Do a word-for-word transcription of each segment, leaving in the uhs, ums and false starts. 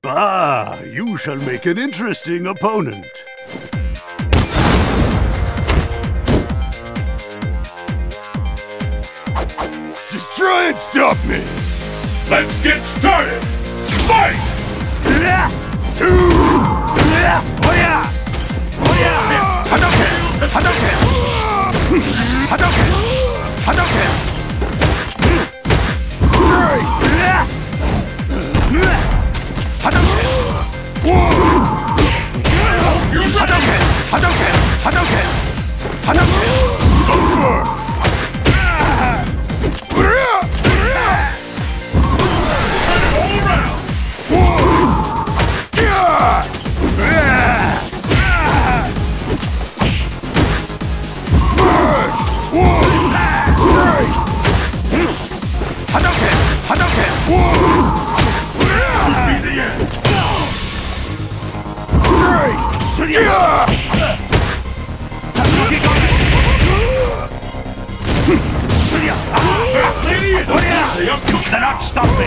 Ah, you shall make an interesting opponent. Just try and stop me! Let's get started! Fight! Hadouken! Hadouken! Hadouken! Hadouken! Hadouken! Hadouken! Hadouken! Hadouken! You cannot stop me!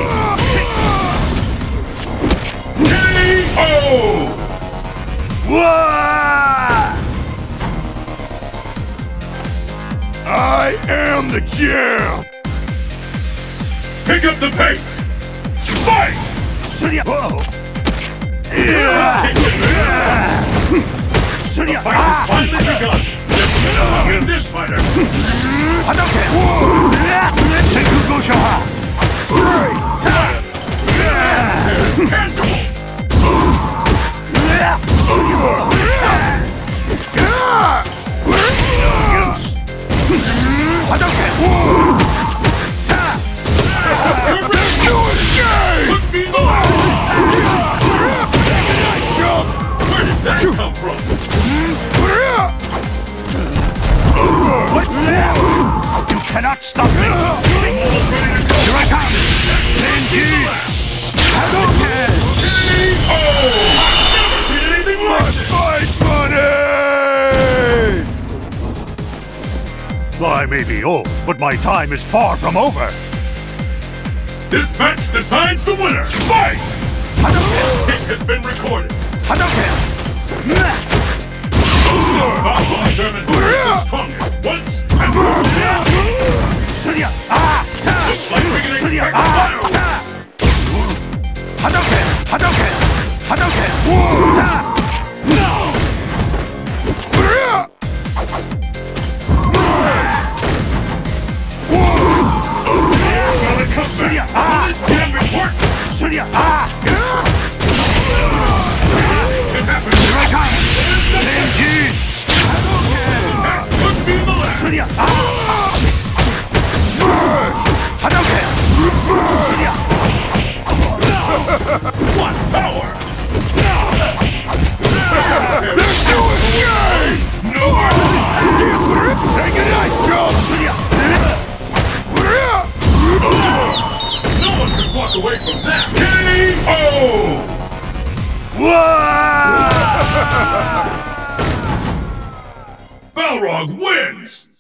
K O! I am the champ! Pick up the pace! Fight! Whoa! The fight has finally begun! Let's win this fighter! Hadouken! Put me low! Where did that come from? You cannot stop me! Here I come! Benji! Hadouken! K O! I've never seen anything like this! Fight money! I may be old, but my time is far from over! This match decides the winner! Fight! Hadouken! Kick has been recorded! Hadouken! Bout will determine who is the strongest once and for all. Looks like we can expect fireworks! Hadouken! Hadouken! Hadouken! Gotta come back! Will this damn report? It happened! Here I come! Benji! That could be the last! Hadouken! What power! No more! Say goodnight, Joe! No one can walk away from that! K O! Balrog wins!